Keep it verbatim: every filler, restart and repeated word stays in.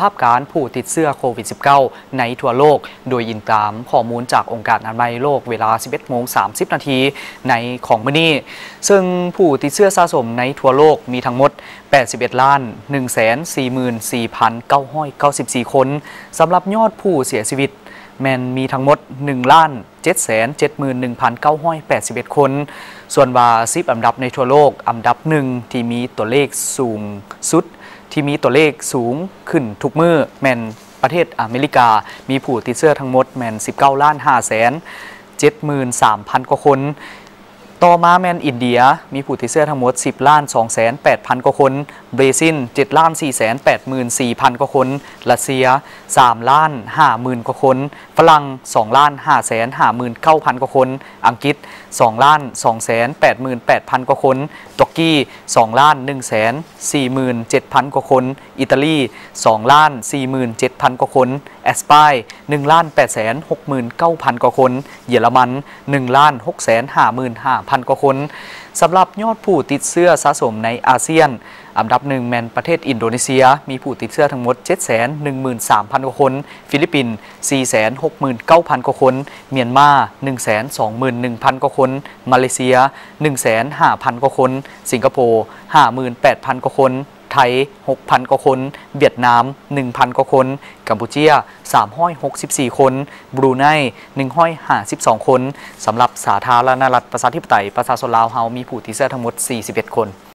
ภาพการผู้ติดเชื้อโควิด สิบเก้า ในทั่วโลกโดยอิงตามข้อมูลจากองค์การอนามัยโลกเวลา สิบเอ็ดโมงสามสิบ นาทีในของมื้อนี้ซึ่งผู้ติดเชื้อสะสมในทั่วโลกมีทั้งหมด แปดสิบเอ็ดล้าน หนึ่งแสนสี่หมื่นสี่พันเก้าร้อยเก้าสิบสี่ คนสำหรับยอดผู้เสียชีวิตแมนมีทั้งหมด หนึ่งล้าน เจ็ดแสนเจ็ดหมื่นหนึ่งพันเก้าร้อยแปดสิบเอ็ด คนส่วนว่าสิบอันดับในทั่วโลกอันดับหนึ่งที่มีตัวเลขสูงสุดที่มีตัวเลขสูงขึ้นทุกมือแมนประเทศอเมริกามีผู้ติดเชื้อทั้งหมดแมนสิบเก้าล้านห้าแสนเจ็ดหมื่นสามพันกว่าคนต่อมาแมนอินเดียมีผู้ติดเชื้อทั้งหมดสิบล้านสองแสนแปดพันกว่าคนเบรซิลเจ็ดล้านสี่แสนแปดหมื่นสี่พันกว่าคนรัสเซียสามล้านห้าหมื่นกว่าคนฝรั่งสองล้านห้าแสนห้าหมื่นเก้าพันกว่าคนอังกฤษสองล้านสองแสนแปดหมื่นแปดพันกว่าคนตุรกีสองล้านหนึ่งแสนสี่หมื่นเจ็ดพันกว่าคนอิตาลีสองล้านสี่หมื่นเจ็ดพันกว่าคนแอสปายหนึ่งล้านแปดแสนหกหมื่นเก้าพันกว่าคนเยอรมันหนึ่งล้านหกแสนห้าหมื่นห้าพันกว่าคนสำหรับยอดผู้ติดเชื้อสะสมในอาเซียนอันดับหนึ่งแมนประเทศอินโดนีเซียมีผู้ติดเชื้อทั้งหมด เจ็ดแสนหนึ่งหมื่นสามพันกว่าคนฟิลิปปินส์ สี่แสนหกหมื่นเก้าพันกว่าคนเมียนมา หนึ่งแสนสองหมื่นหนึ่งพันกว่าคนมาเลเซีย หนึ่งแสนห้าพันกว่าคนสิงคโปร์ ห้าหมื่นแปดพันกว่าคนไทย หกพันกว่าคนเวียดนาม หนึ่งพันกว่าคนกัมพูชีสามร้อยหกสิบสี่คนบรูไนหนึ่งร้อยห้าสิบสองคนสำหรับสาธารณรัฐประชาธิปไตยประชาชนลาวเฮามีผู้ติดเชื้อทั้งหมดสี่สิบเอ็ดคน